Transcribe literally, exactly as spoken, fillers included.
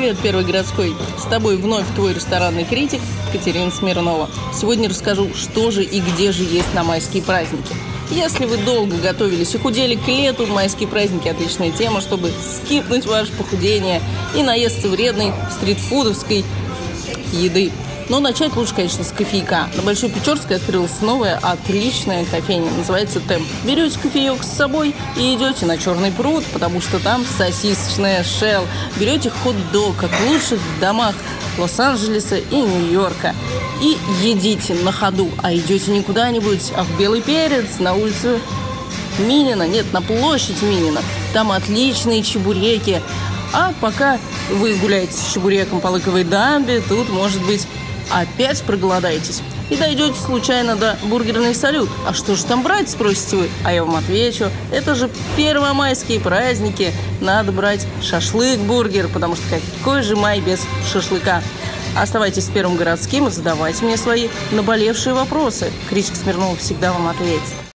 Привет, Первый городской! С тобой вновь твой ресторанный критик Катерина Смирнова. Сегодня расскажу, что же и где же есть на майские праздники. Если вы долго готовились и худели к лету, майские праздники – отличная тема, чтобы скипнуть ваше похудение и наесться вредной стритфудовской еды. Но начать лучше, конечно, с кофейка. На Большой Печорской открылась новая отличная кофейня, называется «Темп». Берете кофеек с собой и идете на Черный пруд, потому что там сосисочная шелл. Берете хот-дог, как в лучших домах Лос-Анджелеса и Нью-Йорка, и едите на ходу. А идете не куда-нибудь, а в Белый Перец, на улицу Минина, нет, на площадь Минина. Там отличные чебуреки. А пока вы гуляете с чебуреком по Лыковой дамбе, тут, может быть, опять проголодаетесь и дойдете случайно до бургерной «Салют». А что же там брать, спросите вы? А я вам отвечу, это же первомайские праздники, надо брать шашлык-бургер, потому что какой же май без шашлыка? Оставайтесь с Первым городским и задавайте мне свои наболевшие вопросы. Критик Смирнова всегда вам ответит.